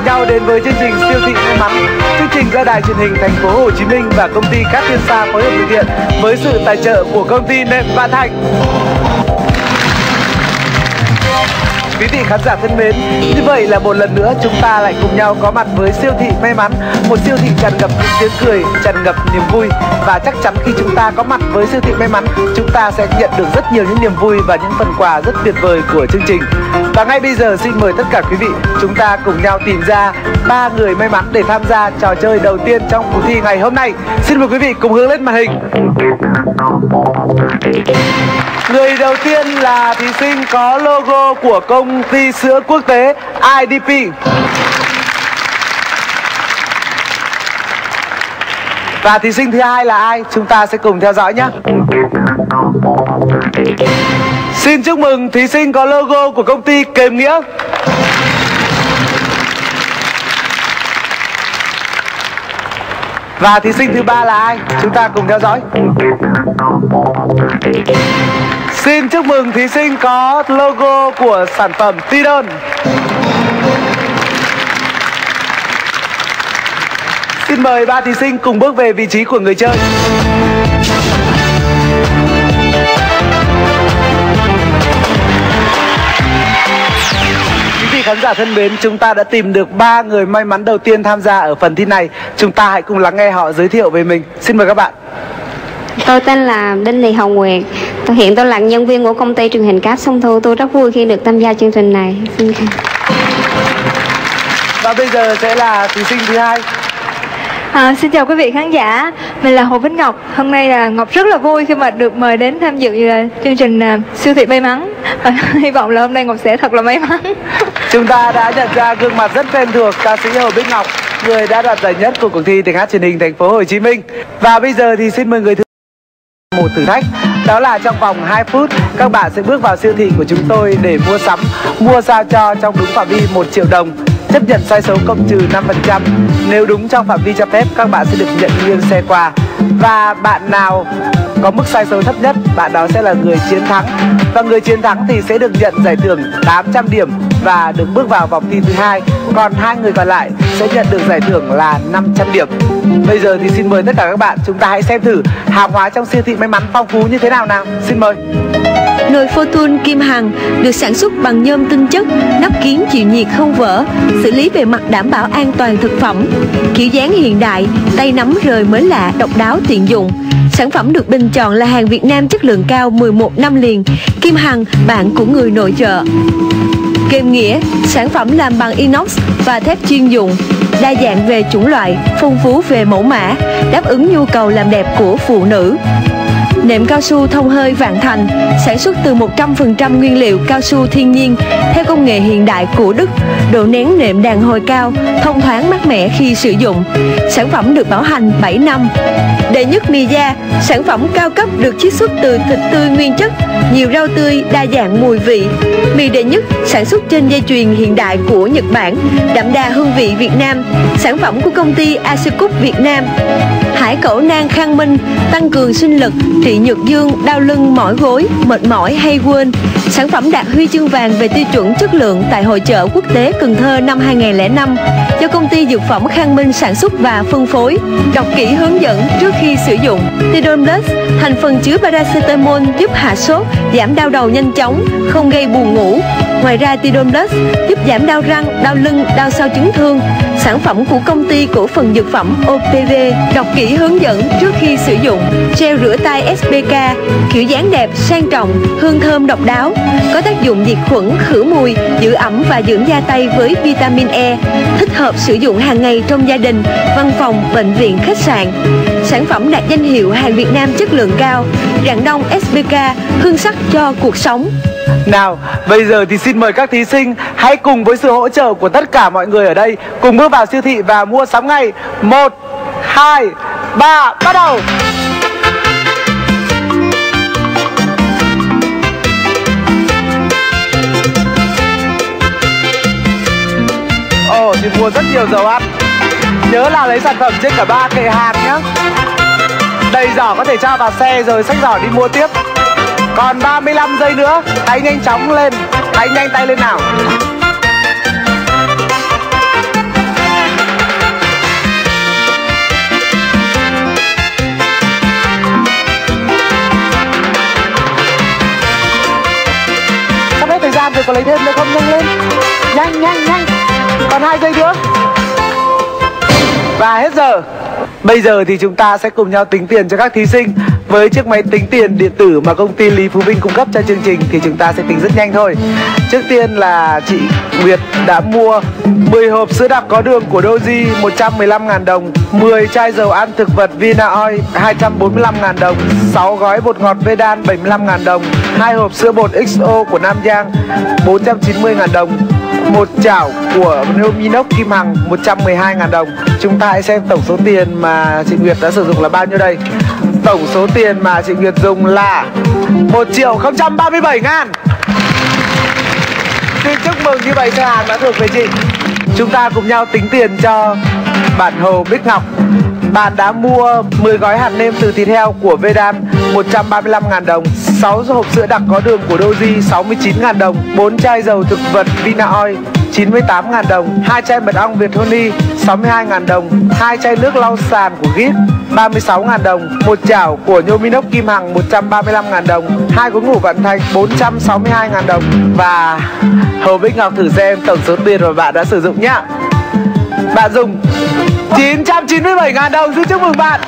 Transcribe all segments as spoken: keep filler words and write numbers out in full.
cùng nhau đến với chương trình siêu thị may mắn. Chương trình do đài truyền hình thành phố Hồ Chí Minh và công ty Cát Thiên Sa phối hợp thực hiện với sự tài trợ của công ty Nệm Vạn Thành. Quý vị khán giả thân mến, như vậy là một lần nữa chúng ta lại cùng nhau có mặt với siêu thị may mắn, một siêu thị tràn ngập những tiếng cười, tràn ngập niềm vui. Và chắc chắn khi chúng ta có mặt với siêu thị may mắn, chúng ta sẽ nhận được rất nhiều những niềm vui và những phần quà rất tuyệt vời của chương trình. Và ngay bây giờ xin mời tất cả quý vị, chúng ta cùng nhau tìm ra ba người may mắn để tham gia trò chơi đầu tiên trong cuộc thi ngày hôm nay. Xin mời quý vị cùng hướng lên màn hình. Người đầu tiên là thí sinh có logo của công ty sữa quốc tế i đê pê. Và thí sinh thứ hai là ai? Chúng ta sẽ cùng theo dõi nhé. Xin chúc mừng thí sinh có logo của công ty Kềm Nghĩa. Và thí sinh thứ ba là ai? Chúng ta cùng theo dõi. Xin chúc mừng thí sinh có logo của sản phẩm Tidon. Xin mời ba thí sinh cùng bước về vị trí của người chơi. Quý vị khán giả thân mến, chúng ta đã tìm được ba người may mắn đầu tiên tham gia ở phần thi này. Chúng ta hãy cùng lắng nghe họ giới thiệu về mình. Xin mời các bạn. Tôi tên là Đinh Thị Hồng Nguyệt. Tôi hiện tôi là nhân viên của công ty truyền hình Cát Sông Thu. Tôi rất vui khi được tham gia chương trình này. Xin cảm. Và bây giờ sẽ là thí sinh thứ hai. À, xin chào quý vị khán giả, mình là Hồ Vĩnh Ngọc. Hôm nay là Ngọc rất là vui khi mà được mời đến tham dự chương trình uh, siêu thị may mắn. Và hy vọng là hôm nay Ngọc sẽ thật là may mắn. Chúng ta đã nhận ra gương mặt rất quen thuộc ca sĩ Hồ Vĩnh Ngọc, người đã đoạt giải nhất của cuộc thi tiếng hát truyền hình thành phố Hồ Chí Minh. Và bây giờ thì xin mời người thứ một thử thách, đó là trong vòng hai phút các bạn sẽ bước vào siêu thị của chúng tôi để mua sắm, mua sao cho trong đúng phạm vi một triệu đồng, chấp nhận sai số cộng trừ năm phần trăm. Nếu đúng trong phạm vi cho phép, các bạn sẽ được nhận nguyên xe quà. Và bạn nào có mức sai số thấp nhất, bạn đó sẽ là người chiến thắng. Và người chiến thắng thì sẽ được nhận giải thưởng tám trăm điểm và được bước vào vòng thi thứ hai. Còn hai người còn lại sẽ nhận được giải thưởng là năm trăm điểm. Bây giờ thì xin mời tất cả các bạn, chúng ta hãy xem thử hàng hóa trong siêu thị may mắn phong phú như thế nào nào. Xin mời. Nồi Fortune Kim Hằng được sản xuất bằng nhôm tinh chất, nắp kín chịu nhiệt không vỡ, xử lý bề mặt đảm bảo an toàn thực phẩm. Kiểu dáng hiện đại, tay nắm rời mới lạ, độc đáo tiện dụng. Sản phẩm được bình chọn là hàng Việt Nam chất lượng cao mười một năm liền. Kim Hằng, bạn của người nội trợ. Kềm Nghĩa, sản phẩm làm bằng inox và thép chuyên dụng, đa dạng về chủng loại, phong phú về mẫu mã, đáp ứng nhu cầu làm đẹp của phụ nữ. Nệm cao su thông hơi Vạn Thành, sản xuất từ một trăm phần trăm nguyên liệu cao su thiên nhiên theo công nghệ hiện đại của Đức, độ nén nệm đàn hồi cao, thông thoáng mát mẻ khi sử dụng. Sản phẩm được bảo hành bảy năm. Đệ Nhất Mì Da, sản phẩm cao cấp được chiết xuất từ thịt tươi nguyên chất, nhiều rau tươi, đa dạng mùi vị. Mì Đệ Nhất sản xuất trên dây chuyền hiện đại của Nhật Bản, đậm đà hương vị Việt Nam, sản phẩm của công ty Asicut Việt Nam. Hải Cẩu Nang Khang Minh, tăng cường sinh lực, trị nhược dương, đau lưng, mỏi gối, mệt mỏi hay quên. Sản phẩm đạt huy chương vàng về tiêu chuẩn chất lượng tại Hội chợ Quốc tế Cần Thơ năm hai nghìn không trăm lẻ năm do công ty dược phẩm Khang Minh sản xuất và phân phối. Đọc kỹ hướng dẫn trước khi sử dụng. Tidon Plus, thành phần chứa paracetamol giúp hạ sốt, giảm đau đầu nhanh chóng, không gây buồn ngủ. Ngoài ra Tidon Plus giúp giảm đau răng, đau lưng, đau sau chấn thương. Sản phẩm của công ty cổ phần dược phẩm o pê vê. Đọc kỹ hướng dẫn trước khi sử dụng. Gel rửa tay ét pê ca, kiểu dáng đẹp, sang trọng, hương thơm độc đáo, có tác dụng diệt khuẩn, khử mùi, giữ ẩm và dưỡng da tay với vitamin E, thích hợp sử dụng hàng ngày trong gia đình, văn phòng, bệnh viện, khách sạn. Sản phẩm đạt danh hiệu hàng Việt Nam chất lượng cao. Rạng đông ét pê ca, hương sắc cho cuộc sống. Nào, bây giờ thì xin mời các thí sinh hãy cùng với sự hỗ trợ của tất cả mọi người ở đây cùng bước vào siêu thị và mua sắm ngay. Một, hai, ba, bắt đầu. Ồ, thì mua rất nhiều dầu ăn. Nhớ là lấy sản phẩm trên cả ba kệ hàng nhé. Đầy giỏ có thể cho vào xe rồi xách giỏ đi mua tiếp. Còn ba mươi lăm giây nữa, hãy nhanh chóng lên, hãy nhanh tay lên nào. có lấy thêm được không? Nhanh lên. Nhanh nhanh nhanh. Còn hai giây nữa. Và hết giờ. Bây giờ thì chúng ta sẽ cùng nhau tính tiền cho các thí sinh. Với chiếc máy tính tiền điện tử mà công ty Lý Phú Vinh cung cấp cho chương trình thì chúng ta sẽ tính rất nhanh thôi. Trước tiên là chị Nguyệt đã mua mười hộp sữa đặc có đường của Doji một trăm mười lăm nghìn đồng, mười chai dầu ăn thực vật Vina Oil hai trăm bốn mươi lăm nghìn đồng, sáu gói bột ngọt Vedan bảy mươi lăm nghìn đồng, hai hộp sữa bột ích o của Nam Giang bốn trăm chín mươi nghìn đồng, một chảo của Neominox Kim Hằng một trăm mười hai nghìn đồng. Chúng ta hãy xem tổng số tiền mà chị Nguyệt đã sử dụng là bao nhiêu đây. Tổng số tiền mà chị Nguyệt dùng là một triệu không trăm ba mươi bảy ngàn. Xin chúc mừng, như vậy cho hàng đã thuộc về chị. Chúng ta cùng nhau tính tiền cho bạn Hồ Bích Ngọc. Bạn đã mua mười gói hạt nêm từ thịt heo của Vedan một trăm ba mươi lăm nghìn đồng, sáu hộp sữa đặc có đường của Doji sáu mươi chín nghìn đồng, bốn chai dầu thực vật Vina Oil chín mươi tám nghìn đồng, hai chai mật ong Việt Honey sáu mươi hai nghìn đồng, hai chai nước lau sàn của Git ba mươi sáu nghìn đồng, một chảo của Neominox Kim Hằng một trăm ba mươi lăm nghìn đồng, hai gối ngủ Vận Thành bốn trăm sáu mươi hai nghìn đồng. Và Hồ Bích Ngọc thử xem tổng số tiền mà bạn đã sử dụng nhá. Bạn dùng chín trăm chín mươi bảy nghìn đồng. Xin chúc mừng bạn.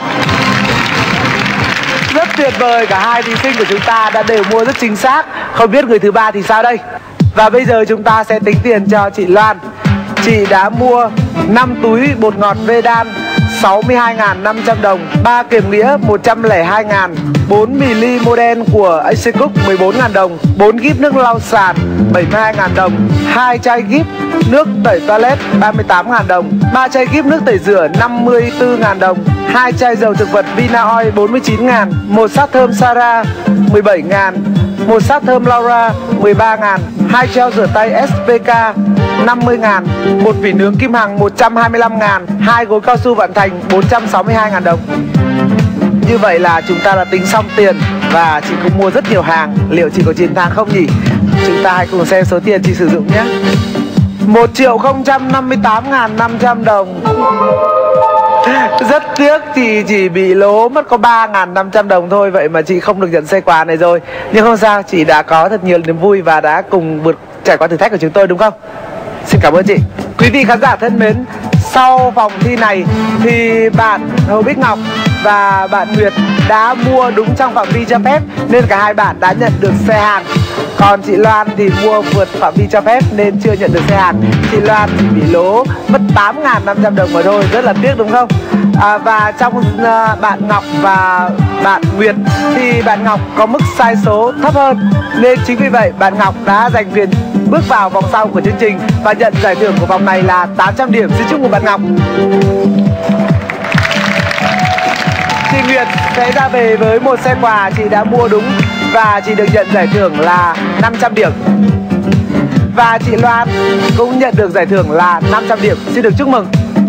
Rất tuyệt vời, cả hai thí sinh của chúng ta đã đều mua rất chính xác. Không biết người thứ ba thì sao đây. Và bây giờ chúng ta sẽ tính tiền cho chị Loan. Chị đã mua năm túi bột ngọt Vedan sáu mươi hai nghìn năm trăm đồng, ba kiềm nghĩa một trăm lẻ hai nghìn, bốn mi-li model của Acecook mười bốn nghìn đồng, bốn kíp nước lau sàn bảy mươi hai nghìn đồng, hai chai kíp nước tẩy toilet ba mươi tám nghìn đồng, ba chai kíp nước tẩy rửa năm mươi tư nghìn đồng, hai chai dầu thực vật Vina Oil bốn mươi chín nghìn, một sáp thơm Sara mười bảy nghìn, một sáp thơm Laura mười ba nghìn, hai gel rửa tay ét pê ca năm mươi nghìn, một vỉ nướng Kim Hằng một trăm hai mươi lăm nghìn, hai gối cao su Vận Thành bốn trăm sáu mươi hai nghìn đồng. Như vậy là chúng ta đã tính xong tiền và chị cũng mua rất nhiều hàng. Liệu chị có chiến thắng không nhỉ? Chúng ta hãy cùng xem số tiền chị sử dụng nhé. một triệu không trăm năm mươi tám nghìn năm trăm đồng. Rất tiếc chị chỉ bị lố mất có ba nghìn năm trăm đồng thôi. Vậy mà chị không được nhận xe quà này rồi. Nhưng không sao, chị đã có thật nhiều niềm vui và đã cùng vượt trải qua thử thách của chúng tôi, đúng không? Xin cảm ơn chị. Quý vị khán giả thân mến, sau vòng thi này thì bạn Hồ Bích Ngọc và bạn Nguyệt đã mua đúng trong phạm vi cho phép nên cả hai bạn đã nhận được xe hàng. Còn chị Loan thì mua vượt phạm vi cho phép nên chưa nhận được xe hàng. Chị Loan chỉ bị lố mất tám nghìn năm trăm đồng mà thôi, rất là tiếc đúng không? À, và trong uh, bạn Ngọc và bạn Nguyệt thì bạn Ngọc có mức sai số thấp hơn, nên chính vì vậy bạn Ngọc đã giành quyền bước vào vòng sau của chương trình và nhận giải thưởng của vòng này là tám trăm điểm. Xin chúc mừng bạn Ngọc. Chị Nguyệt sẽ ra về với một xe quà chị đã mua đúng và chị được nhận giải thưởng là năm trăm điểm. Và chị Loan cũng nhận được giải thưởng là năm trăm điểm. Xin được chúc mừng.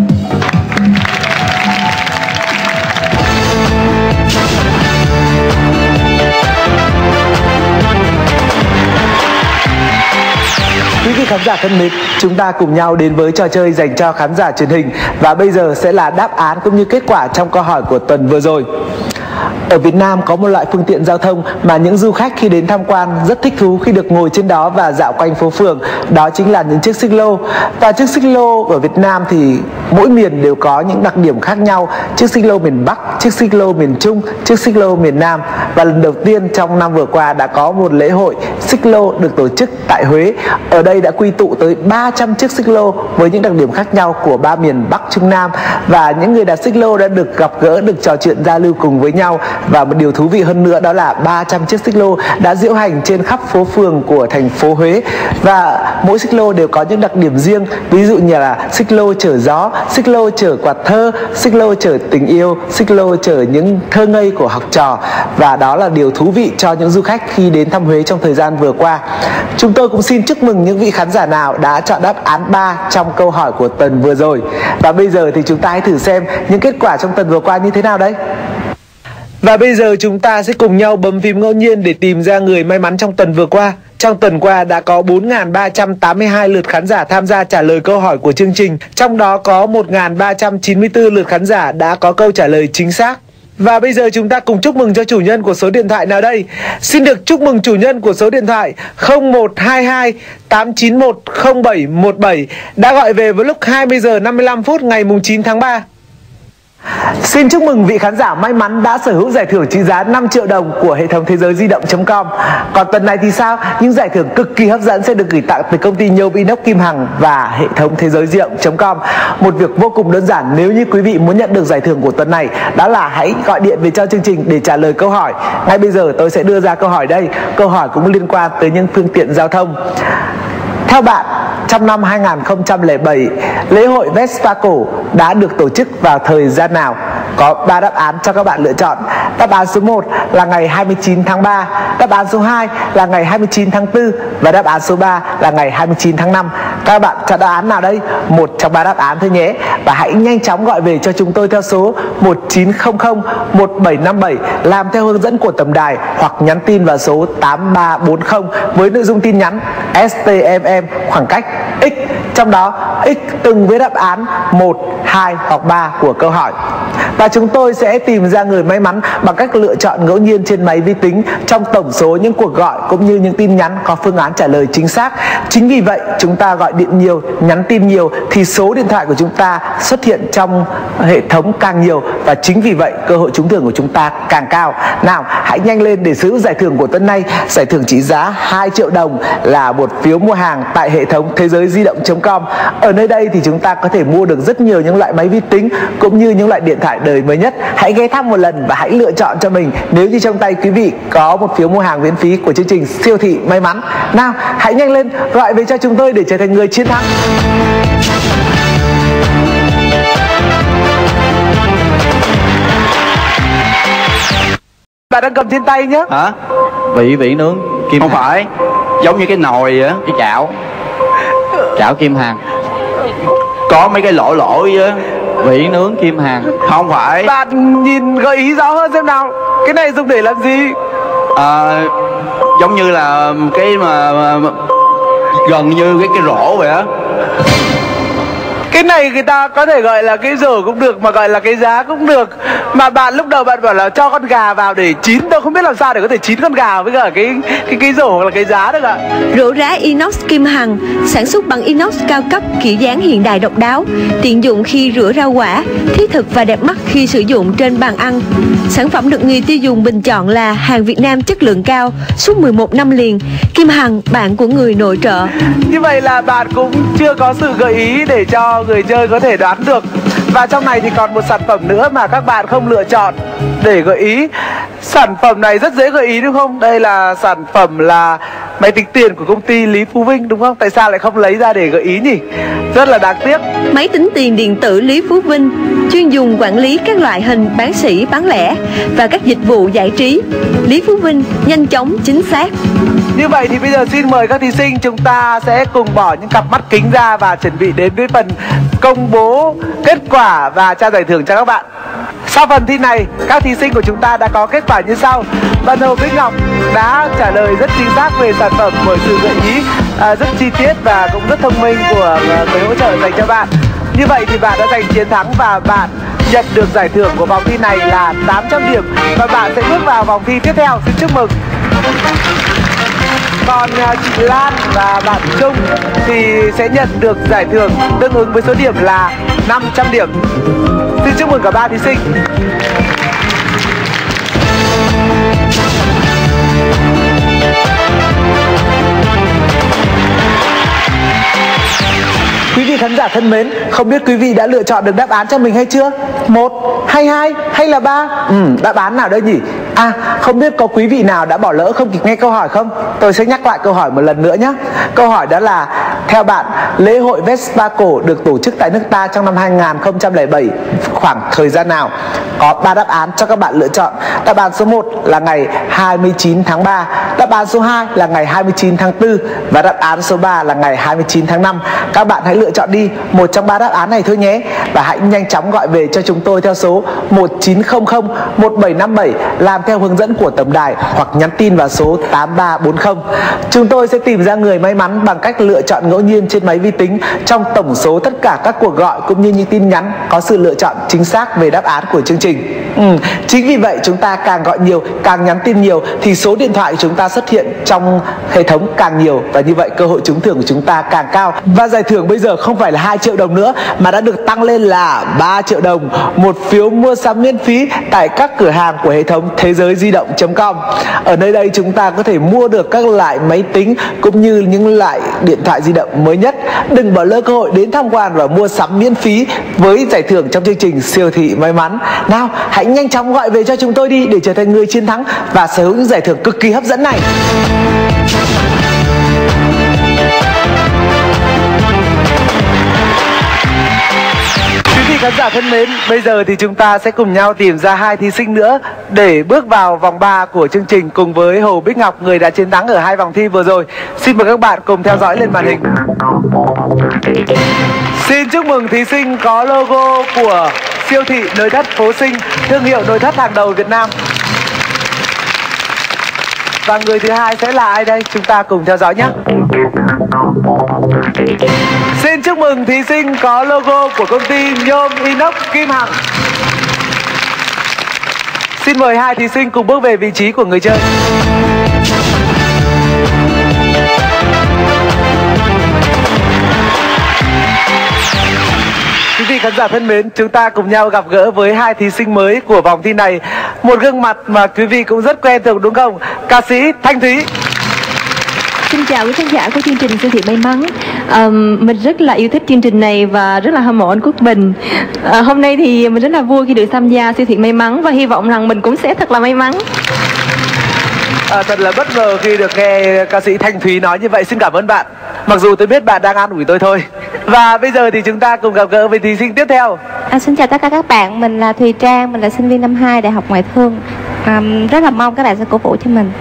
Quý vị khán giả thân mến, chúng ta cùng nhau đến với trò chơi dành cho khán giả truyền hình. Và bây giờ sẽ là đáp án cũng như kết quả trong câu hỏi của tuần vừa rồi. Ở Việt Nam có một loại phương tiện giao thông mà những du khách khi đến tham quan rất thích thú khi được ngồi trên đó và dạo quanh phố phường. Đó chính là những chiếc xích lô. Và chiếc xích lô ở Việt Nam thì mỗi miền đều có những đặc điểm khác nhau. Chiếc xích lô miền Bắc, chiếc xích lô miền Trung, chiếc xích lô miền Nam. Và lần đầu tiên trong năm vừa qua đã có một lễ hội xích lô được tổ chức tại Huế. Ở đây đã quy tụ tới ba trăm chiếc xích lô với những đặc điểm khác nhau của ba miền Bắc, Trung, Nam. Và những người đạp xích lô đã được gặp gỡ, được trò chuyện giao lưu cùng với nhau. Và một điều thú vị hơn nữa đó là ba trăm chiếc xích lô đã diễu hành trên khắp phố phường của thành phố Huế. Và mỗi xích lô đều có những đặc điểm riêng. Ví dụ như là xích lô chở gió, xích lô chở quạt thơ, xích lô chở tình yêu, xích lô chở những thơ ngây của học trò. Và đó là điều thú vị cho những du khách khi đến thăm Huế trong thời gian vừa qua. Chúng tôi cũng xin chúc mừng những vị khán giả nào đã chọn đáp án ba trong câu hỏi của tuần vừa rồi. Và bây giờ thì chúng ta hãy thử xem những kết quả trong tuần vừa qua như thế nào đấy. Và bây giờ chúng ta sẽ cùng nhau bấm phím ngẫu nhiên để tìm ra người may mắn trong tuần vừa qua. Trong tuần qua đã có bốn nghìn ba trăm tám mươi hai lượt khán giả tham gia trả lời câu hỏi của chương trình. Trong đó có một nghìn ba trăm chín mươi tư lượt khán giả đã có câu trả lời chính xác. Và bây giờ chúng ta cùng chúc mừng cho chủ nhân của số điện thoại nào đây? Xin được chúc mừng chủ nhân của số điện thoại không một hai hai tám chín một không bảy một bảy đã gọi về vào lúc hai mươi giờ năm mươi lăm phút ngày chín tháng ba. Xin chúc mừng vị khán giả may mắn đã sở hữu giải thưởng trị giá năm triệu đồng của hệ thống thế giới di động chấm com. Còn tuần này thì sao? Những giải thưởng cực kỳ hấp dẫn sẽ được gửi tặng từ công ty nhôm inox Kim Hằng và hệ thống thế giới di động chấm com. Một việc vô cùng đơn giản nếu như quý vị muốn nhận được giải thưởng của tuần này, đó là hãy gọi điện về cho chương trình để trả lời câu hỏi. Ngay bây giờ tôi sẽ đưa ra câu hỏi đây. Câu hỏi cũng liên quan tới những phương tiện giao thông. Theo bạn, trong năm hai nghìn không trăm lẻ bảy, lễ hội Vespa cổ đã được tổ chức vào thời gian nào? Có ba đáp án cho các bạn lựa chọn. Đáp án số một là ngày hai mươi chín tháng ba, đáp án số hai là ngày hai mươi chín tháng tư và đáp án số ba là ngày hai mươi chín tháng năm. Các bạn chọn đáp án nào đây? Một trong ba đáp án thôi nhé. Và hãy nhanh chóng gọi về cho chúng tôi theo số một chín không không một bảy năm bảy làm theo hướng dẫn của tổng đài hoặc nhắn tin vào số tám ba bốn không với nội dung tin nhắn S T M M khoảng cách X, trong đó X từng với đáp án một, hai hoặc ba của câu hỏi. Và chúng tôi sẽ tìm ra người may mắn bằng cách lựa chọn ngẫu nhiên trên máy vi tính trong tổng số những cuộc gọi cũng như những tin nhắn có phương án trả lời chính xác. Chính vì vậy, chúng ta gọi điện nhiều, nhắn tin nhiều thì số điện thoại của chúng ta xuất hiện trong hệ thống càng nhiều, và chính vì vậy cơ hội trúng thưởng của chúng ta càng cao. Nào, hãy nhanh lên để sở hữu giải thưởng của tuần này. Giải thưởng trị giá hai triệu đồng là một phiếu mua hàng tại hệ thống thế giới di động chấm com. Ở nơi đây thì chúng ta có thể mua được rất nhiều những loại máy vi tính cũng như những loại điện thoại đời mới nhất. Hãy ghé thăm một lần và hãy lựa chọn cho mình nếu như trong tay quý vị có một phiếu mua hàng miễn phí của chương trình siêu thị may mắn. Nào, hãy nhanh lên gọi về cho chúng tôi để trở thành người chiến thắng. Bạn đang cầm trên tay nhé. Hả? Vị vị nướng Kim Không Hằng. Phải, giống như cái nồi vậy á, cái chảo. Chảo Kim Hằng. Có mấy cái lỗ lỗ á. Vị nướng Kim Hằng. Không phải. Bạn nhìn gợi ý rõ hơn xem nào. Cái này dùng để làm gì? À, giống như là cái mà, mà gần như cái cái rổ vậy á. Cái này người ta có thể gọi là cái rổ cũng được, mà gọi là cái giá cũng được. Mà bạn lúc đầu bạn bảo là cho con gà vào để chín, tôi không biết làm sao để có thể chín con gà với cả cái cái cái rổ hoặc là cái giá được ạ. Rổ rá inox Kim Hằng sản xuất bằng inox cao cấp, kiểu dáng hiện đại độc đáo, tiện dụng khi rửa rau quả, thiết thực và đẹp mắt khi sử dụng trên bàn ăn. Sản phẩm được người tiêu dùng bình chọn là hàng Việt Nam chất lượng cao suốt mười một năm liền. Kim Hằng, bạn của người nội trợ. Như vậy là bạn cũng chưa có sự gợi ý để cho người chơi có thể đoán được. Và trong này thì còn một sản phẩm nữa mà các bạn không lựa chọn để gợi ý. Sản phẩm này rất dễ gợi ý đúng không? Đây là sản phẩm là máy tính tiền của công ty Lý Phú Vinh đúng không? Tại sao lại không lấy ra để gợi ý nhỉ? Rất là đáng tiếc. Máy tính tiền điện tử Lý Phú Vinh chuyên dùng quản lý các loại hình bán sỉ, bán lẻ và các dịch vụ giải trí. Lý Phú Vinh, nhanh chóng, chính xác. Như vậy thì bây giờ xin mời các thí sinh chúng ta sẽ cùng bỏ những cặp mắt kính ra và chuẩn bị đến với phần công bố kết quả và trao giải thưởng cho các bạn. Sau phần thi này, các thí sinh của chúng ta đã có kết quả như sau. Bạn Hồ Bích Ngọc đã trả lời rất chính xác về sản phẩm bởi sự gợi ý à, rất chi tiết và cũng rất thông minh của người hỗ trợ dành cho bạn. Như vậy thì bạn đã giành chiến thắng và bạn nhận được giải thưởng của vòng thi này là tám trăm điểm và bạn sẽ bước vào vòng thi tiếp theo. Xin chúc mừng. Còn chị Lan và bạn Trung thì sẽ nhận được giải thưởng tương ứng với số điểm là năm trăm điểm. Xin chúc mừng cả ba thí sinh. Quý vị khán giả thân mến, không biết quý vị đã lựa chọn được đáp án cho mình hay chưa? Một, hay hai, hay là ba? Ừ, đáp án nào đây nhỉ? À, không biết có quý vị nào đã bỏ lỡ không kịp nghe câu hỏi không? Tôi sẽ nhắc lại câu hỏi một lần nữa nhé. Câu hỏi đó là, theo bạn, lễ hội Vespa cổ được tổ chức tại nước ta trong năm hai nghìn không trăm lẻ bảy khoảng thời gian nào? Có ba đáp án cho các bạn lựa chọn. Đáp án số một là ngày hai mươi chín tháng ba, đáp án số hai là ngày hai mươi chín tháng tư và đáp án số ba là ngày hai mươi chín tháng năm. Các bạn hãy lựa chọn đi một trong ba đáp án này thôi nhé. Và hãy nhanh chóng gọi về cho chúng tôi theo số một chín không không một bảy năm bảy làm theo hướng dẫn của tổng đài hoặc nhắn tin vào số tám ba bốn không. Chúng tôi sẽ tìm ra người may mắn bằng cách lựa chọn ngẫu nhiên trên máy vi tính trong tổng số tất cả các cuộc gọi cũng như những tin nhắn có sự lựa chọn chính xác về đáp án của chương trình. Ừ, chính vì vậy chúng ta càng gọi nhiều, càng nhắn tin nhiều thì số điện thoại của chúng ta xuất hiện trong hệ thống càng nhiều, và như vậy cơ hội trúng thưởng của chúng ta càng cao. Và giải thưởng bây giờ không phải là hai triệu đồng nữa mà đã được tăng lên là ba triệu đồng, một phiếu mua sắm miễn phí tại các cửa hàng của hệ thống thế giới di động chấm com. Ở nơi đây chúng ta có thể mua được các loại máy tính cũng như những loại điện thoại di động mới nhất. Đừng bỏ lỡ cơ hội đến tham quan và mua sắm miễn phí với giải thưởng trong chương trình siêu thị may mắn. Nào, hãy nhanh chóng gọi về cho chúng tôi đi để trở thành người chiến thắng và sở hữu những giải thưởng cực kỳ hấp dẫn này. Quý vị khán giả thân mến, bây giờ thì chúng ta sẽ cùng nhau tìm ra hai thí sinh nữa để bước vào vòng ba của chương trình cùng với Hồ Bích Ngọc, người đã chiến thắng ở hai vòng thi vừa rồi. Xin mời các bạn cùng theo dõi lên màn hình. Xin chúc mừng thí sinh có logo của siêu thị nội thất Phố Sinh, thương hiệu nội thất hàng đầu Việt Nam. Và người thứ hai sẽ là ai đây? Chúng ta cùng theo dõi nhé. Xin chúc mừng thí sinh có logo của công ty nhôm inox Kim Hằng. Xin mời hai thí sinh cùng bước về vị trí của người chơi. Quý vị khán giả thân mến, chúng ta cùng nhau gặp gỡ với hai thí sinh mới của vòng thi này. Một gương mặt mà quý vị cũng rất quen thuộc đúng không? Ca sĩ Thanh Thúy. Xin chào quý khán giả của chương trình Siêu thị May Mắn. à, Mình rất là yêu thích chương trình này và rất là hâm mộ anh Quốc Bình. à, Hôm nay thì mình rất là vui khi được tham gia Siêu thị May Mắn và hy vọng rằng mình cũng sẽ thật là may mắn. À, thật là bất ngờ khi được nghe ca sĩ Thanh Thúy nói như vậy. Xin cảm ơn bạn. Mặc dù tôi biết bạn đang an ủi tôi thôi. Và bây giờ thì chúng ta cùng gặp gỡ với thí sinh tiếp theo. À, xin chào tất cả các bạn, mình là Thùy Trang, mình là sinh viên năm hai Đại học Ngoại thương. à, Rất là mong các bạn sẽ cổ vũ cho mình.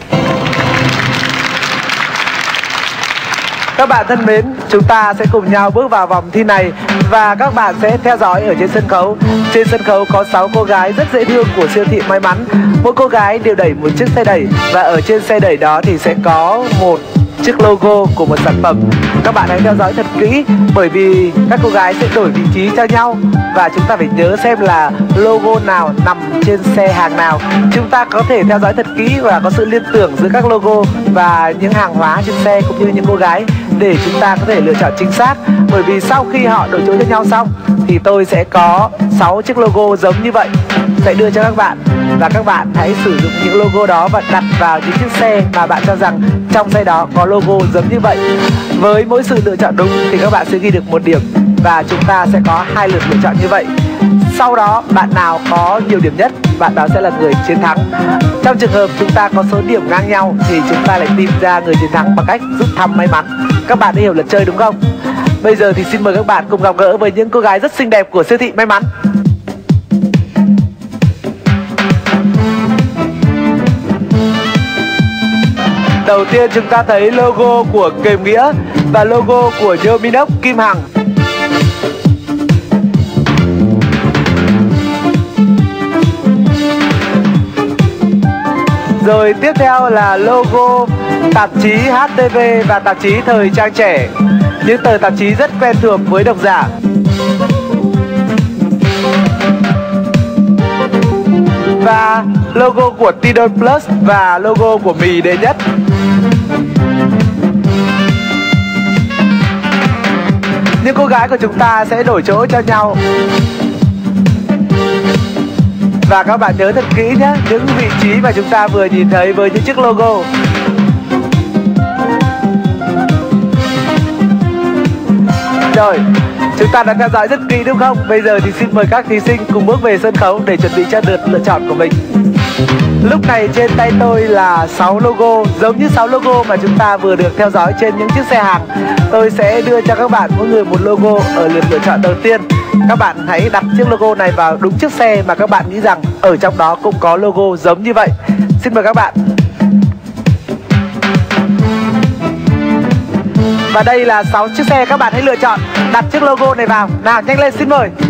Các bạn thân mến, chúng ta sẽ cùng nhau bước vào vòng thi này và các bạn sẽ theo dõi ở trên sân khấu. Trên sân khấu có sáu cô gái rất dễ thương của siêu thị may mắn. Mỗi cô gái đều đẩy một chiếc xe đẩy và ở trên xe đẩy đó thì sẽ có một chiếc logo của một sản phẩm. Các bạn hãy theo dõi thật kỹ bởi vì các cô gái sẽ đổi vị trí cho nhau và chúng ta phải nhớ xem là logo nào nằm trên xe hàng nào. Chúng ta có thể theo dõi thật kỹ và có sự liên tưởng giữa các logo và những hàng hóa trên xe cũng như những cô gái để chúng ta có thể lựa chọn chính xác. Bởi vì sau khi họ đổi chỗ cho nhau xong thì tôi sẽ có sáu chiếc logo giống như vậy sẽ đưa cho các bạn, và các bạn hãy sử dụng những logo đó và đặt vào những chiếc xe mà bạn cho rằng trong xe đó có logo giống như vậy. Với mỗi sự lựa chọn đúng thì các bạn sẽ ghi được một điểm và chúng ta sẽ có hai lượt lựa chọn như vậy. Sau đó bạn nào có nhiều điểm nhất, bạn đó sẽ là người chiến thắng. Trong trường hợp chúng ta có số điểm ngang nhau thì chúng ta lại tìm ra người chiến thắng bằng cách rút thăm may mắn. Các bạn đã hiểu luật chơi đúng không? Bây giờ thì xin mời các bạn cùng gặp gỡ với những cô gái rất xinh đẹp của siêu thị may mắn. Đầu tiên chúng ta thấy logo của Kềm Nghĩa và logo của nhôm inox Kim Hằng. Rồi tiếp theo là logo tạp chí hát tê vê và tạp chí Thời trang trẻ, những tờ tạp chí rất quen thuộc với độc giả. Và logo của Tidal Plus và logo của mì đệ nhất. Những cô gái của chúng ta sẽ đổi chỗ cho nhau. Và các bạn nhớ thật kỹ nhé, những vị trí mà chúng ta vừa nhìn thấy với những chiếc logo. Rồi, chúng ta đã theo dõi rất kỹ đúng không? Bây giờ thì xin mời các thí sinh cùng bước về sân khấu để chuẩn bị cho lượt lựa chọn của mình. Lúc này trên tay tôi là sáu logo, giống như sáu logo mà chúng ta vừa được theo dõi trên những chiếc xe hàng. Tôi sẽ đưa cho các bạn mỗi người một logo ở lượt lựa chọn đầu tiên. Các bạn hãy đặt chiếc logo này vào đúng chiếc xe mà các bạn nghĩ rằng ở trong đó cũng có logo giống như vậy. Xin mời các bạn. Và đây là sáu chiếc xe, các bạn hãy lựa chọn, đặt chiếc logo này vào. Nào, nhanh lên, xin mời.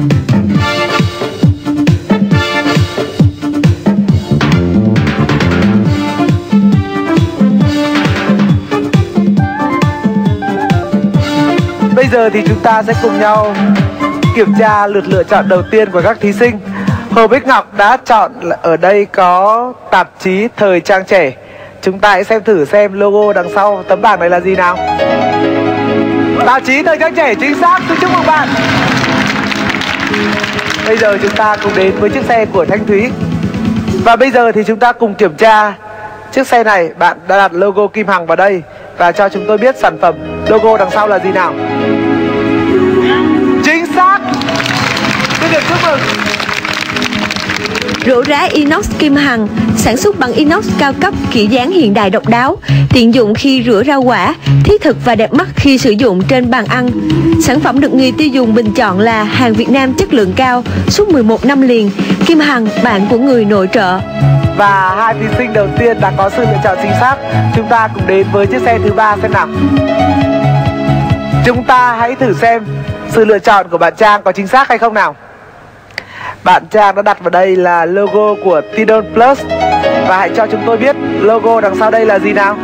Bây giờ thì chúng ta sẽ cùng nhau kiểm tra lượt lựa chọn đầu tiên của các thí sinh. Hồ Bích Ngọc đã chọn ở đây có tạp chí Thời Trang Trẻ. Chúng ta hãy xem thử xem logo đằng sau tấm bảng này là gì nào. Tạp chí Thời Trang Trẻ chính xác, tôi chúc mừng bạn. Bây giờ chúng ta cùng đến với chiếc xe của Thanh Thúy. Và bây giờ thì chúng ta cùng kiểm tra chiếc xe này. Bạn đã đặt logo Kim Hằng vào đây và cho chúng tôi biết sản phẩm logo đằng sau là gì nào. Chính xác. Xin được chúc mừng. Rổ rá inox Kim Hằng sản xuất bằng inox cao cấp, kiểu dáng hiện đại độc đáo, tiện dụng khi rửa rau quả, thiết thực và đẹp mắt khi sử dụng trên bàn ăn. Sản phẩm được người tiêu dùng bình chọn là hàng Việt Nam chất lượng cao suốt mười một năm liền. Kim Hằng, bạn của người nội trợ. Và hai thí sinh đầu tiên đã có sự lựa chọn chính xác. Chúng ta cùng đến với chiếc xe thứ ba xem nào. Chúng ta hãy thử xem sự lựa chọn của bạn Trang có chính xác hay không nào. Bạn Trang đã đặt vào đây là logo của Tidon Plus. Và hãy cho chúng tôi biết logo đằng sau đây là gì nào.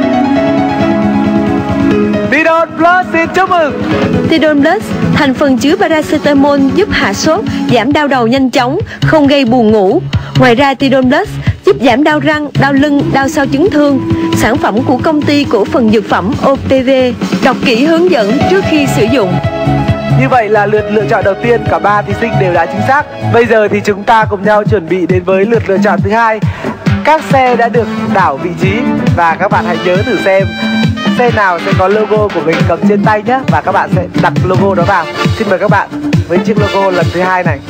Tidon Plus, xin chúc mừng. Tidon Plus, thành phần chứa paracetamol giúp hạ sốt, giảm đau đầu nhanh chóng, không gây buồn ngủ. Ngoài ra Tidon Plus giúp giảm đau răng, đau lưng, đau sau chấn thương. Sản phẩm của công ty cổ phần dược phẩm o pê vê. Đọc kỹ hướng dẫn trước khi sử dụng. Như vậy là lượt lựa chọn đầu tiên cả ba thí sinh đều đã chính xác. Bây giờ thì chúng ta cùng nhau chuẩn bị đến với lượt lựa chọn thứ hai. Các xe đã được đảo vị trí và các bạn hãy nhớ thử xem xe nào sẽ có logo của mình cầm trên tay nhé, và các bạn sẽ đặt logo đó vào. Xin mời các bạn với chiếc logo lần thứ hai này.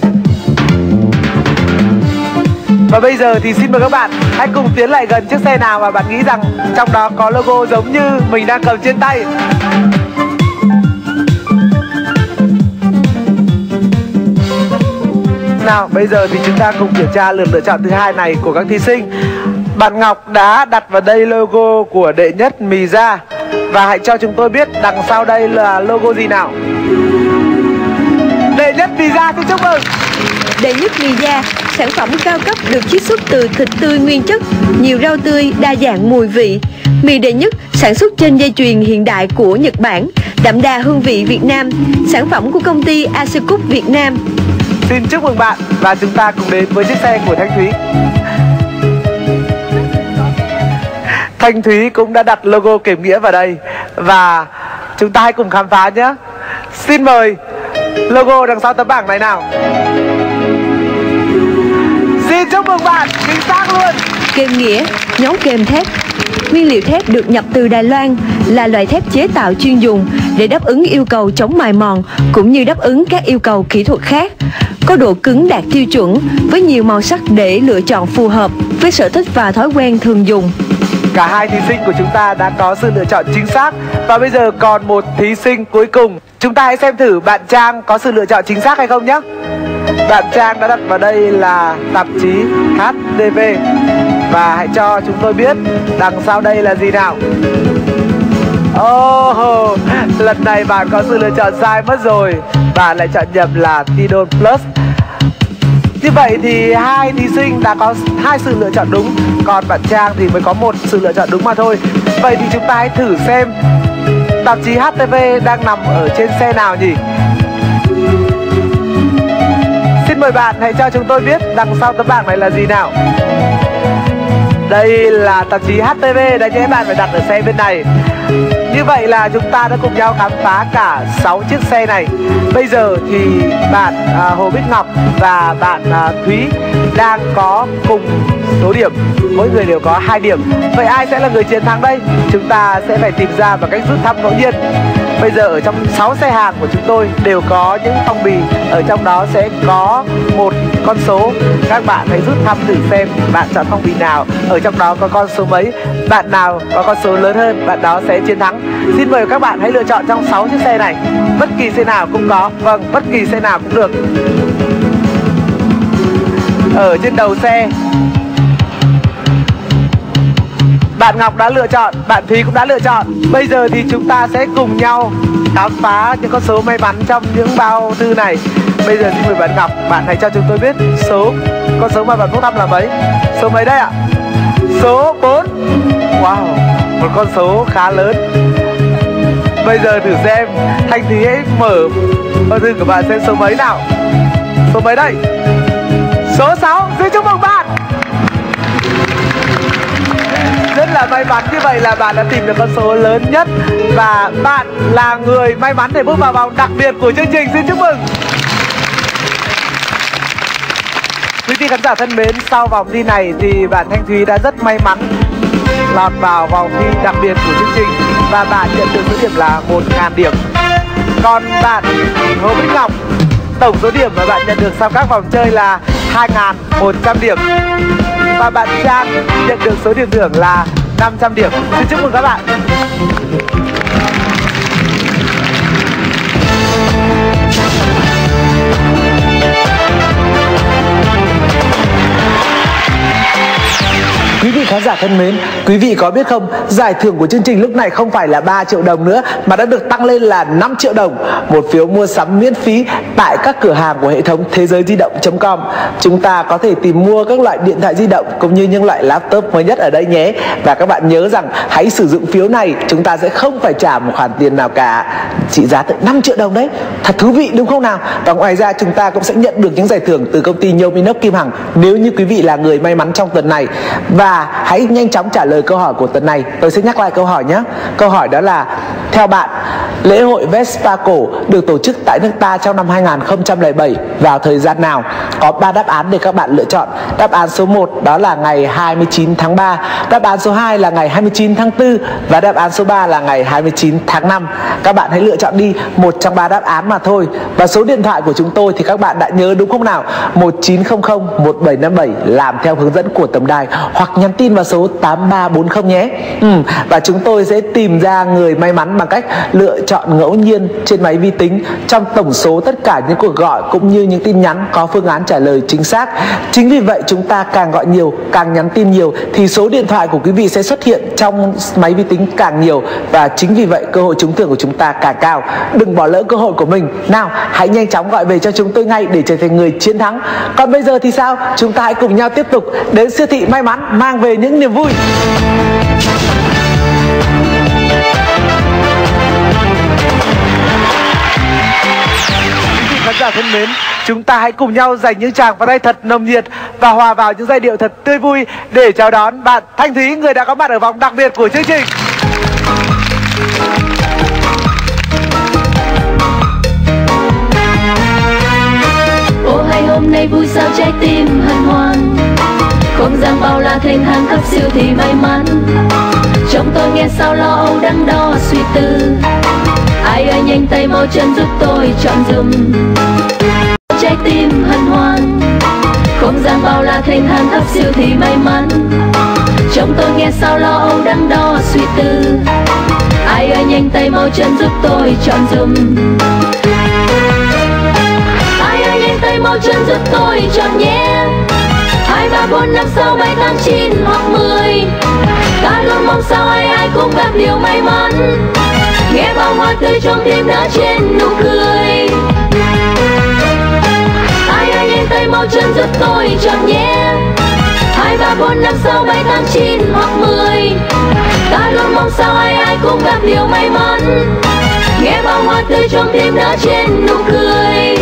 Và bây giờ thì xin mời các bạn hãy cùng tiến lại gần chiếc xe nào mà bạn nghĩ rằng trong đó có logo giống như mình đang cầm trên tay. Nào, bây giờ thì chúng ta cùng kiểm tra lượt lựa chọn thứ hai này của các thí sinh. Bạn Ngọc đã đặt vào đây logo của đệ nhất Mì Ra. Và hãy cho chúng tôi biết đằng sau đây là logo gì nào. Đệ nhất Mì Ra, xin chúc mừng. Đệ nhất Mì Ra, sản phẩm cao cấp được chiết xuất từ thịt tươi nguyên chất, nhiều rau tươi, đa dạng mùi vị. Mì đệ nhất sản xuất trên dây chuyền hiện đại của Nhật Bản, đậm đà hương vị Việt Nam. Sản phẩm của công ty Asicook Việt Nam. Xin chúc mừng bạn. Và chúng ta cùng đến với chiếc xe của Thanh Thúy. Thanh Thúy cũng đã đặt logo Kiểm Nghĩa vào đây. Và chúng ta hãy cùng khám phá nhé. Xin mời logo đằng sau tấm bảng này nào. Xin chúc mừng bạn, chính xác luôn. Kềm Nghĩa, nhóm kềm thép. Nguyên liệu thép được nhập từ Đài Loan, là loại thép chế tạo chuyên dùng để đáp ứng yêu cầu chống mài mòn cũng như đáp ứng các yêu cầu kỹ thuật khác. Có độ cứng đạt tiêu chuẩn với nhiều màu sắc để lựa chọn phù hợp với sở thích và thói quen thường dùng. Cả hai thí sinh của chúng ta đã có sự lựa chọn chính xác. Và bây giờ còn một thí sinh cuối cùng. Chúng ta hãy xem thử bạn Trang có sự lựa chọn chính xác hay không nhé. Bạn Trang đã đặt vào đây là tạp chí hát tê vê. Và hãy cho chúng tôi biết đằng sau đây là gì nào. Oh, lần này bạn có sự lựa chọn sai mất rồi. Bạn lại chọn nhầm là Tidon Plus. Như vậy thì hai thí sinh đã có hai sự lựa chọn đúng, còn bạn Trang thì mới có một sự lựa chọn đúng mà thôi. Vậy thì chúng ta hãy thử xem tạp chí hát tê vê đang nằm ở trên xe nào nhỉ? Xin mời bạn hãy cho chúng tôi biết đằng sau tấm bảng này là gì nào. Đây là tạp chí hát tê vê, đấy nhé, bạn phải đặt ở xe bên này. Như vậy là chúng ta đã cùng nhau khám phá cả sáu chiếc xe này. Bây giờ thì bạn à, Hồ Bích Ngọc và bạn à, Thúy đang có cùng số điểm, mỗi người đều có hai điểm. Vậy ai sẽ là người chiến thắng đây? Chúng ta sẽ phải tìm ra bằng cách rút thăm ngẫu nhiên. Bây giờ ở trong sáu xe hàng của chúng tôi đều có những phong bì, ở trong đó sẽ có một con số. Các bạn hãy rút thăm thử xem bạn chọn phong bì nào, ở trong đó có con số mấy. Bạn nào có con số lớn hơn, bạn đó sẽ chiến thắng. Xin mời các bạn hãy lựa chọn trong sáu chiếc xe này. Bất kỳ xe nào cũng có, vâng, bất kỳ xe nào cũng được. Ở trên đầu xe, bạn Ngọc đã lựa chọn, bạn Thúy cũng đã lựa chọn. Bây giờ thì chúng ta sẽ cùng nhau khám phá những con số may mắn trong những bao thư này. Bây giờ xin mời bạn Ngọc, bạn hãy cho chúng tôi biết số con số mà bạn rút thăm là mấy? Số mấy đây ạ? Số bốn. Wow, một con số khá lớn. Bây giờ thử xem Thanh Thúy hãy mở bao thư của bạn xem số mấy nào. Số mấy đây? Số sáu, xin chúc mừng bạn. Rất là may mắn, như vậy là bạn đã tìm được con số lớn nhất và bạn là người may mắn để bước vào vòng đặc biệt của chương trình. Xin chúc mừng. Quý vị khán giả thân mến, sau vòng thi này thì bạn Thanh Thúy đã rất may mắn lọt vào vòng thi đặc biệt của chương trình và bạn nhận được số điểm là một nghìn điểm. Còn bạn Hồ Bích Ngọc, tổng số điểm mà bạn nhận được sau các vòng chơi là hai nghìn một trăm điểm. Và bạn Trang nhận được số điểm thưởng là năm trăm điểm. Xin chúc mừng các bạn. Quý vị khán giả thân mến, quý vị có biết không, giải thưởng của chương trình lúc này không phải là ba triệu đồng nữa mà đã được tăng lên là năm triệu đồng. Một phiếu mua sắm miễn phí tại các cửa hàng của hệ thống thế giới di động chấm com. Chúng ta có thể tìm mua các loại điện thoại di động cũng như những loại laptop mới nhất ở đây nhé. Và các bạn nhớ rằng hãy sử dụng phiếu này, chúng ta sẽ không phải trả một khoản tiền nào cả. Trị giá tận năm triệu đồng đấy. Thật thú vị đúng không nào? Và ngoài ra chúng ta cũng sẽ nhận được những giải thưởng từ công ty Nhôm-inox Kim Hằng nếu như quý vị là người may mắn trong tuần này. Và hãy nhanh chóng trả lời câu hỏi của tuần này. Tôi sẽ nhắc lại câu hỏi nhé. Câu hỏi đó là: theo bạn, lễ hội Vespa cổ được tổ chức tại nước ta trong năm hai nghìn không trăm lẻ bảy vào thời gian nào? Có ba đáp án để các bạn lựa chọn. Đáp án số một đó là ngày hai mươi chín tháng ba, đáp án số hai là ngày hai mươi chín tháng tư và đáp án số ba là ngày hai mươi chín tháng năm. Các bạn hãy lựa chọn đi, một trong ba đáp án mà thôi. Và số điện thoại của chúng tôi thì các bạn đã nhớ đúng không nào? một chín không không một bảy năm bảy làm theo hướng dẫn của tổng đài hoặc nhắn tin vào số tám ba bốn không nhé. Ừ, và chúng tôi sẽ tìm ra người may mắn bằng cách lựa chọn ngẫu nhiên trên máy vi tính trong tổng số tất cả những cuộc gọi cũng như những tin nhắn có phương án trả lời chính xác. Chính vì vậy chúng ta càng gọi nhiều, càng nhắn tin nhiều thì số điện thoại của quý vị sẽ xuất hiện trong máy vi tính càng nhiều, và chính vì vậy cơ hội trúng thưởng của chúng ta càng cao. Đừng bỏ lỡ cơ hội của mình. Nào, hãy nhanh chóng gọi về cho chúng tôi ngay để trở thành người chiến thắng. Còn bây giờ thì sao? Chúng ta hãy cùng nhau tiếp tục đến siêu thị may mắn mang về những niềm vui. Khán giả thân mến, chúng ta hãy cùng nhau dành những tràng pháo tay thật nồng nhiệt và hòa vào những giai điệu thật tươi vui để chào đón bạn Thanh Thúy, người đã có mặt ở vòng đặc biệt của chương trình. Ô hay hôm nay vui sao trái tim hân hoan, không gian bao la thành hàng khắp siêu thị may mắn. Trong tôi nghe sao lo âu đắn đo suy tư, ai ơi nhanh tay mau chân giúp tôi chọn dùm. Trái tim hân hoan, không gian bao la thành hàng khắp siêu thị may mắn. Trong tôi nghe sao lo âu đắn đo suy tư, ai ơi nhanh tay mau chân giúp tôi chọn dùm. Ai ơi nhanh tay mau chân giúp tôi chọn nhé. Hai ba bốn năm sáu bảy tám chín hoặc mười, ta luôn mong sao ai ai cũng gặp điều may mắn, nghe bao hoa tươi trong tim nở trên nụ cười. Ai ơi nhanh tay mau chân giúp tôi chọn nhé. Hai ba bốn năm sáu bảy tám chín hoặc mười, ta luôn mong sao ai ai cũng gặp điều may mắn, nghe bao hoa tươi trong tim nở trên nụ cười.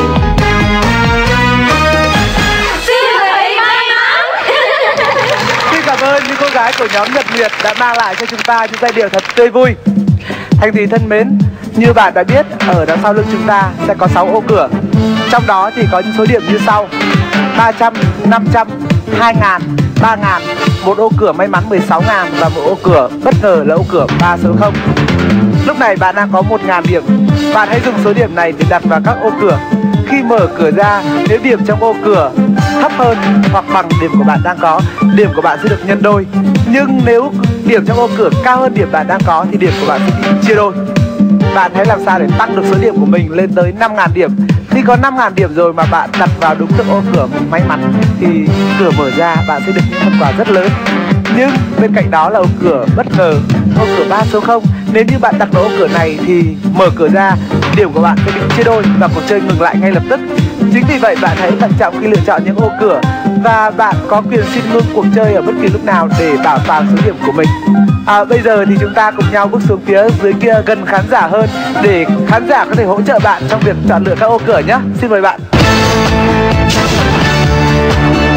Cảm ơn những cô gái của nhóm Nhật Nguyệt đã mang lại cho chúng ta những giai điệu thật tươi vui. Thanh Thúy thân mến, như bạn đã biết, ở đằng sau lưng chúng ta sẽ có sáu ô cửa. Trong đó thì có những số điểm như sau: ba trăm, năm trăm, hai nghìn, ba nghìn, một ô cửa may mắn mười sáu nghìn và một ô cửa bất ngờ là ô cửa ba số không. Lúc này bạn đang có một nghìn điểm. Bạn hãy dùng số điểm này để đặt vào các ô cửa. Khi mở cửa ra, nếu điểm trong ô cửa thấp hơn hoặc bằng điểm của bạn đang có, điểm của bạn sẽ được nhân đôi. Nhưng nếu điểm trong ô cửa cao hơn điểm bạn đang có thì điểm của bạn sẽ bị chia đôi. Bạn hãy làm sao để tăng được số điểm của mình lên tới năm nghìn điểm. Khi có năm nghìn điểm rồi mà bạn đặt vào đúng được ô cửa mình may mắn thì cửa mở ra bạn sẽ được những phần quà rất lớn. Nhưng bên cạnh đó là ô cửa bất ngờ, ô cửa ba số không. Nếu như bạn đặt vào ô cửa này thì mở cửa ra, điểm của bạn sẽ bị chia đôi và cuộc chơi ngừng lại ngay lập tức. Chính vì vậy bạn hãy thận trọng khi lựa chọn những ô cửa, và bạn có quyền xin ngưng cuộc chơi ở bất kỳ lúc nào để bảo toàn số điểm của mình. À, bây giờ thì chúng ta cùng nhau bước xuống phía dưới kia gần khán giả hơn để khán giả có thể hỗ trợ bạn trong việc chọn lựa các ô cửa nhé. Xin mời bạn.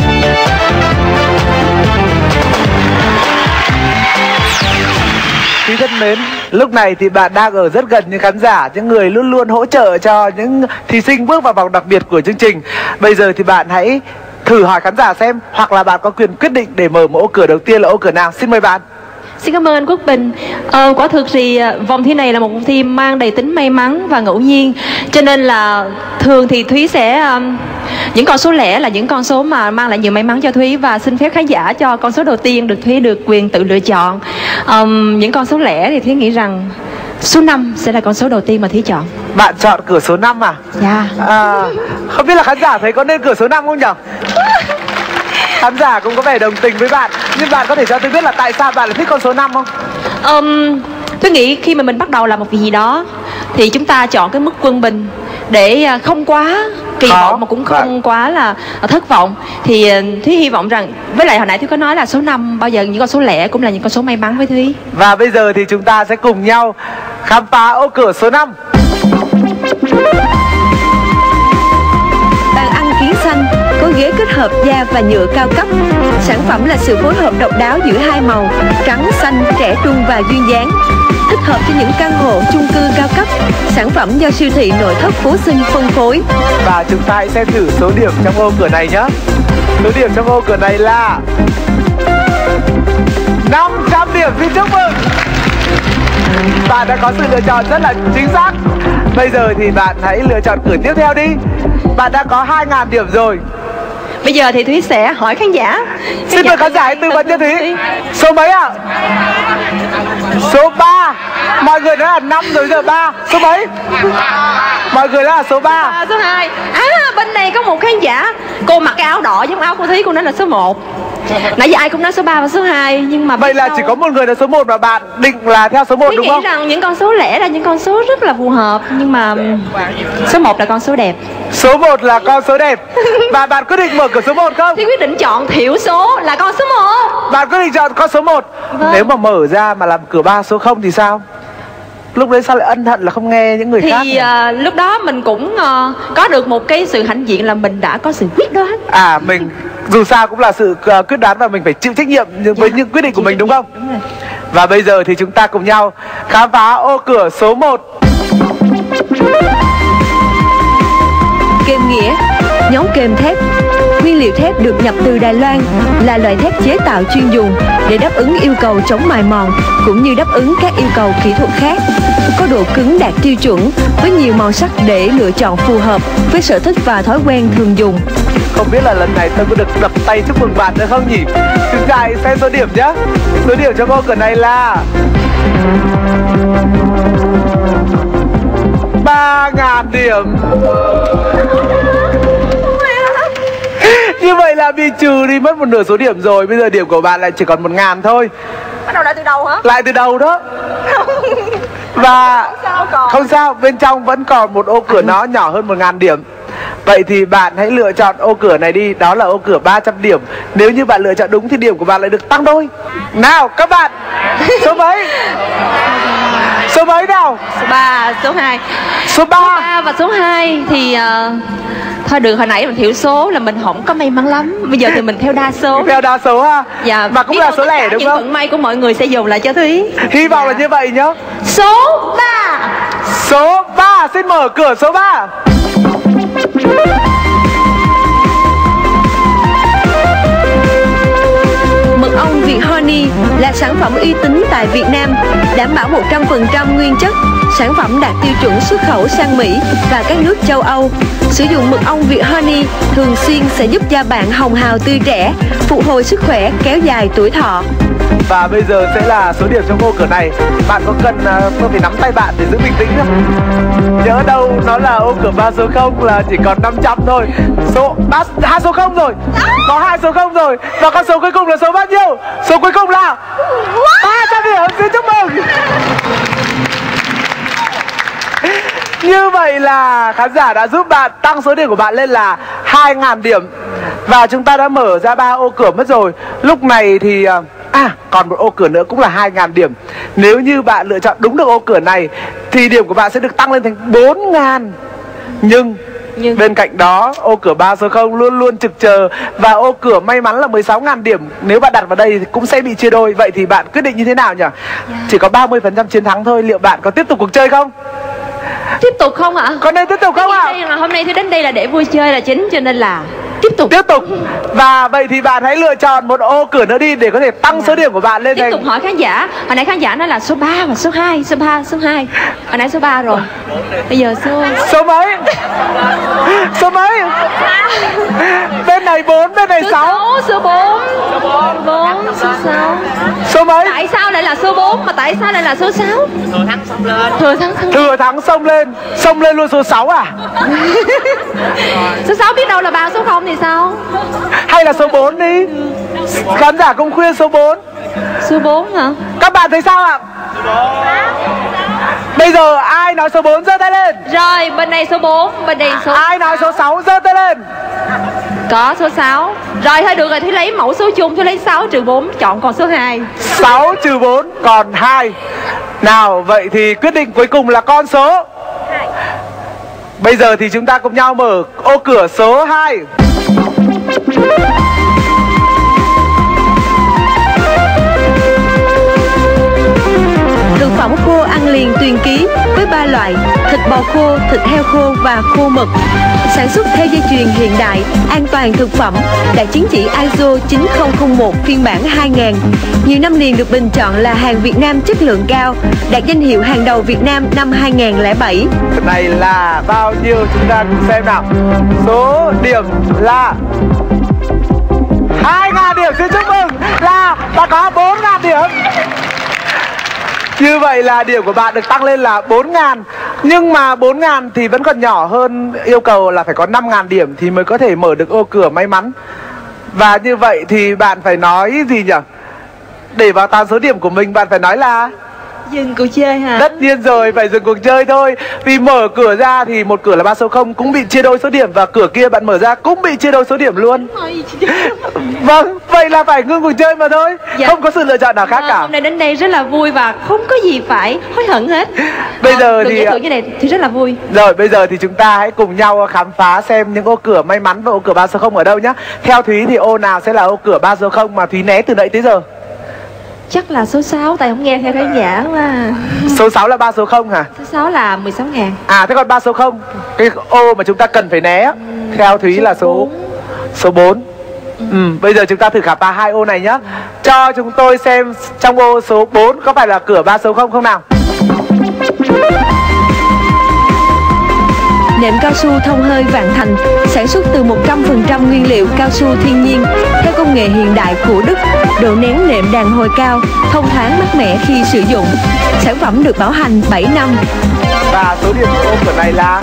quý thân mến, lúc này thì bạn đang ở rất gần những khán giả, những người luôn luôn hỗ trợ cho những thí sinh bước vào vòng đặc biệt của chương trình. Bây giờ thì bạn hãy thử hỏi khán giả xem, hoặc là bạn có quyền quyết định để mở một ô cửa đầu tiên là ô cửa nào. Xin mời bạn. Xin cảm ơn anh Quốc Bình. Ờ, quả thực thì vòng thi này là một vòng thi mang đầy tính may mắn và ngẫu nhiên, cho nên là thường thì Thúy sẽ um, những con số lẻ là những con số mà mang lại nhiều may mắn cho Thúy, và xin phép khán giả cho con số đầu tiên được Thúy được quyền tự lựa chọn. Um, những con số lẻ thì Thúy nghĩ rằng số năm sẽ là con số đầu tiên mà Thúy chọn. Bạn chọn cửa số năm à? Dạ. À, không biết là khán giả thấy có nên cửa số năm không nhỉ? Khán giả cũng có vẻ đồng tình với bạn, nhưng bạn có thể cho tôi biết là tại sao bạn lại thích con số năm không? Um, tôi nghĩ khi mà mình bắt đầu làm một việc gì đó thì chúng ta chọn cái mức quân bình để không quá kỳ vọng mà cũng không Bạn. quá là thất vọng. Thì Thúy hy vọng rằng, với lại hồi nãy Thúy có nói là số năm bao giờ những con số lẻ cũng là những con số may mắn với Thúy. Và bây giờ thì chúng ta sẽ cùng nhau khám phá ô cửa số năm. Bàn ăn kiến xanh có ghế kết hợp da và nhựa cao cấp. Sản phẩm là sự phối hợp độc đáo giữa hai màu trắng, xanh, trẻ trung và duyên dáng, thích hợp cho những căn hộ chung cư cao cấp. Sản phẩm do siêu thị nội thất Phú Sinh phân phối. Và chúng ta hãy xem thử số điểm trong ô cửa này nhé. Số điểm trong ô cửa này là năm trăm điểm. Xin chúc mừng, bạn đã có sự lựa chọn rất là chính xác. Bây giờ thì bạn hãy lựa chọn cửa tiếp theo đi. Bạn đã có hai nghìn điểm rồi. Bây giờ thì Thúy sẽ hỏi khán giả. Khán Xin mời khán giả hãy tư vấn cho Thúy. Số mấy ạ? À? Số ba. Mọi người nói là năm rồi, giờ ba. Số mấy? Mọi người nói là số ba. À, số hai. À, bên này có một khán giả, cô mặc cái áo đỏ giống áo của Thúy, cô nói là số một. Nãy giờ ai cũng nói số ba và số hai, nhưng mà vậy là đâu? Chỉ có một người là số một và bạn định là theo số một đúng không? Tôi nghĩ rằng những con số lẻ là những con số rất là phù hợp, nhưng mà số một là con số đẹp. Số một là con số đẹp. Và bạn quyết định mở cửa số một không? Thì quyết định chọn thiểu số là con số một. Bạn quyết định chọn con số một. Vâng. Nếu mà mở ra mà làm cửa ba số không thì sao? Lúc đấy sao lại ân hận là không nghe những người thì, khác? Thì uh, lúc đó mình cũng uh, có được một cái sự hãnh diện là mình đã có sự quyết đoán. À, mình dù sao cũng là sự uh, quyết đoán và mình phải chịu trách nhiệm với dạ, những quyết định của mình đúng không? Đúng rồi. Và bây giờ thì chúng ta cùng nhau khám phá ô cửa số một. Kềm nghĩa, nhóm kềm thép. Nguyên liệu thép được nhập từ Đài Loan, là loại thép chế tạo chuyên dùng để đáp ứng yêu cầu chống mài mòn cũng như đáp ứng các yêu cầu kỹ thuật khác. Có độ cứng đạt tiêu chuẩn với nhiều màu sắc để lựa chọn phù hợp với sở thích và thói quen thường dùng. Không biết là lần này tôi có được đập tay chúc mừng bạn nữa không nhỉ? Chúng ta hãy xem số điểm nhé. Số điểm trong ô cửa này là ba nghìn điểm. Như vậy là bị trừ đi mất một nửa số điểm rồi. Bây giờ điểm của bạn lại chỉ còn một ngàn thôi. Bắt đầu lại từ đầu hả? Lại từ đầu đó. Và không sao, không sao, bên trong vẫn còn một ô cửa nó nhỏ hơn một ngàn điểm. Vậy thì bạn hãy lựa chọn ô cửa này đi. Đó là ô cửa ba trăm điểm. Nếu như bạn lựa chọn đúng thì điểm của bạn lại được tăng đôi. Nào các bạn, số mấy? Số mấy nào? Số ba, số hai. Số ba. Số ba và số hai thì uh, thôi được, hồi nãy mình thiểu số là mình không có may mắn lắm. Bây giờ thì mình theo đa số. Theo đa số ha? Dạ. Mà cũng là số lẻ đúng những không? vận may của mọi người sẽ dùng lại cho Thúy. Hy vọng dạ. là như vậy nhá. Số ba. Số ba, xin mở cửa số ba. Mật ong Việt Honey là sản phẩm uy tín tại Việt Nam, đảm bảo một trăm phần trăm nguyên chất. Sản phẩm đạt tiêu chuẩn xuất khẩu sang Mỹ và các nước châu Âu. Sử dụng mật ong Việt Honey thường xuyên sẽ giúp da bạn hồng hào tươi trẻ, phục hồi sức khỏe, kéo dài tuổi thọ. Và bây giờ sẽ là số điểm trong ô cửa này. Bạn có cần uh, tôi phải nắm tay bạn để giữ bình tĩnh không? Nhớ đâu nó là ô cửa ba số không là chỉ còn năm trăm thôi. Số ba, hai số không rồi. Có hai số không rồi. Và con số cuối cùng là số bao nhiêu? Số cuối cùng là ba trăm điểm. Xin chúc mừng. Như vậy là khán giả đã giúp bạn tăng số điểm của bạn lên là hai nghìn điểm. Và chúng ta đã mở ra ba ô cửa mất rồi. Lúc này thì à, còn một ô cửa nữa cũng là hai nghìn điểm. Nếu như bạn lựa chọn đúng được ô cửa này thì điểm của bạn sẽ được tăng lên thành bốn nghìn. Nhưng Nhưng bên cạnh đó ô cửa ba số không luôn luôn trực chờ. Và ô cửa may mắn là mười sáu nghìn điểm, nếu bạn đặt vào đây thì cũng sẽ bị chia đôi. Vậy thì bạn quyết định như thế nào nhỉ? Yeah. Chỉ có ba mươi phần trăm chiến thắng thôi, liệu bạn có tiếp tục cuộc chơi không? Tiếp tục không ạ? Có nên tiếp tục không ạ? À? Hôm nay tôi đến đây là để vui chơi là chính, cho nên là tiếp tục. Tiếp tục. Và vậy thì bạn hãy lựa chọn một ô cửa nữa đi để có thể tăng số điểm của bạn lên. Tiếp thành... tục hỏi khán giả. Hồi nãy khán giả nói là số ba và số hai, số ba, số hai. Hồi nãy số ba rồi. Bây giờ số số mấy? Số mấy? Bên này bốn, bên này sáu. Số bốn. Số bốn, số sáu. Số mấy? Tại sao lại là số bốn mà tại sao lại là số sáu? Thừa thắng xông lên. Thừa thắng xông lên. Thừa thắng xông lên. Xông lên luôn số sáu à? Số sáu biết đâu là ba số không thì sao? Hay là số bốn đi. Khán giả cũng khuyên số bốn. Số bốn hả? Các bạn thấy sao ạ? Bây giờ ai nói số bốn giơ tay lên. Rồi, bên này số bốn, bên này số... Ai nói số sáu giơ tay lên. Có số sáu. Rồi thôi được rồi, Thúy lấy mẫu số chung, Thúy lấy sáu trừ bốn, chọn còn số hai. Sáu trừ bốn còn hai. Nào, vậy thì quyết định cuối cùng là con số. Bây giờ thì chúng ta cùng nhau mở ô cửa số hai. Thực phẩm khô ăn liền Tuyền Ký với ba loại: thịt bò khô, thịt heo khô và khô mực. Sản xuất theo dây chuyền hiện đại, an toàn thực phẩm, đạt chứng chỉ i ét o chín không không một phiên bản hai nghìn. Nhiều năm liền được bình chọn là hàng Việt Nam chất lượng cao, đạt danh hiệu hàng đầu Việt Nam năm hai nghìn không trăm lẻ bảy. Này là bao nhiêu chúng ta cùng xem nào. Số điểm là hai nghìn điểm. Xin chúc mừng là ta có bốn nghìn điểm. Như vậy là điểm của bạn được tăng lên là bốn nghìn. Nhưng mà bốn nghìn thì vẫn còn nhỏ hơn yêu cầu là phải có năm nghìn điểm thì mới có thể mở được ô cửa may mắn. Và như vậy thì bạn phải nói gì nhỉ? Để vào tăng số điểm của mình bạn phải nói là dừng cuộc chơi hả? Tất nhiên rồi, phải dừng cuộc chơi thôi. Vì mở cửa ra thì một cửa là ba số không cũng bị chia đôi số điểm, và cửa kia bạn mở ra cũng bị chia đôi số điểm luôn. Vâng, vậy là phải ngưng cuộc chơi mà thôi. Dạ. Không có sự lựa chọn nào khác à, cả. Hôm nay đến đây rất là vui và không có gì phải hối hận hết. Bây à, giờ được thì giải thưởng như này thì rất là vui. Rồi bây giờ thì chúng ta hãy cùng nhau khám phá xem những ô cửa may mắn và ô cửa ba số không ở đâu nhá. Theo Thúy thì ô nào sẽ là ô cửa ba số không mà Thúy né từ nãy tới giờ? Chắc là số sáu, tại không nghe theo khán giả mà. Số sáu là ba số không hả? Số sáu là mười sáu ngàn. À thế còn ba số không, cái ô mà chúng ta cần phải né, ừ, theo Thúy số là số bốn. Số bốn. Ừ. Ừ, bây giờ chúng ta thử khám phá hai ô này nhá. Ừ. Cho chúng tôi xem trong ô số bốn có phải là cửa ba số không không nào? Nệm cao su Thông Hơi Vạn Thành sản xuất từ một trăm phần trăm nguyên liệu cao su thiên nhiên theo công nghệ hiện đại của Đức, độ nén nệm đàn hồi cao, thông thoáng mát mẻ khi sử dụng. Sản phẩm được bảo hành bảy năm. Và số điểm của ô cửa này là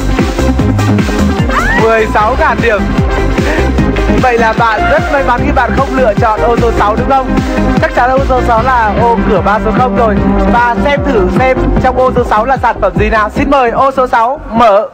mười sáu nghìn điểm. Vậy là bạn rất may mắn khi bạn không lựa chọn ô số sáu đúng không? Chắc chắn ô số sáu là ô cửa ba số không rồi. Và xem thử xem trong ô số sáu là sản phẩm gì nào. Xin mời ô số sáu mở.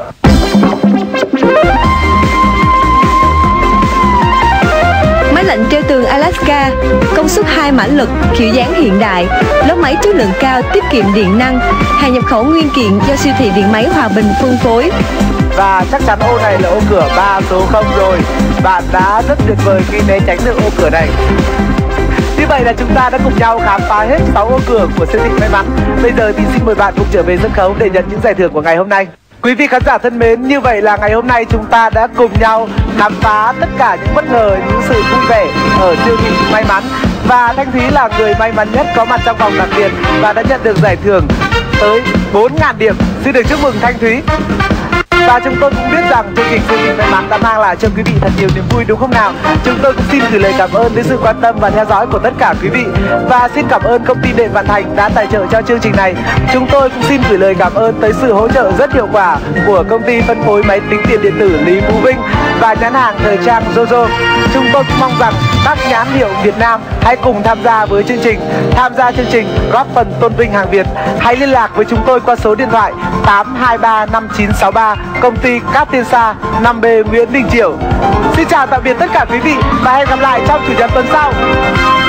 Máy lạnh treo tường Alaska, công suất hai mã lực, kiểu dáng hiện đại, lốp máy chất lượng cao, tiết kiệm điện năng, hàng nhập khẩu nguyên kiện do siêu thị điện máy Hòa Bình phân phối. Và chắc chắn ô này là ô cửa ba số không rồi. Bạn đã rất tuyệt vời khi né tránh được ô cửa này. Như vậy là chúng ta đã cùng nhau khám phá hết sáu ô cửa của siêu thị may mắn. Bây giờ thì xin mời bạn cùng trở về sân khấu để nhận những giải thưởng của ngày hôm nay. Quý vị khán giả thân mến, như vậy là ngày hôm nay chúng ta đã cùng nhau khám phá tất cả những bất ngờ, những sự vui vẻ ở siêu thị may mắn. Và Thanh Thúy là người may mắn nhất có mặt trong vòng đặc biệt và đã nhận được giải thưởng tới bốn nghìn điểm. Xin được chúc mừng Thanh Thúy. Và chúng tôi cũng biết rằng chương trình siêu thị may mắn đã mang lại cho quý vị thật nhiều niềm vui đúng không nào? Chúng tôi cũng xin gửi lời cảm ơn đến sự quan tâm và theo dõi của tất cả quý vị. Và xin cảm ơn công ty Điện Vạn Thành đã tài trợ cho chương trình này. Chúng tôi cũng xin gửi lời cảm ơn tới sự hỗ trợ rất hiệu quả của công ty phân phối máy tính tiền điện tử Lý Phú Vinh và nhãn hàng thời trang Jojo. Chúng tôi cũng mong rằng các nhãn hiệu Việt Nam hãy cùng tham gia với chương trình. Tham gia chương trình góp phần tôn vinh hàng Việt. Hãy liên lạc với chúng tôi qua số điện thoại tám hai ba năm chín sáu ba, công ty Cát Tiên Sa, năm B Nguyễn Đình Chiểu. Xin chào tạm biệt tất cả quý vị và hẹn gặp lại trong chủ nhật tuần sau.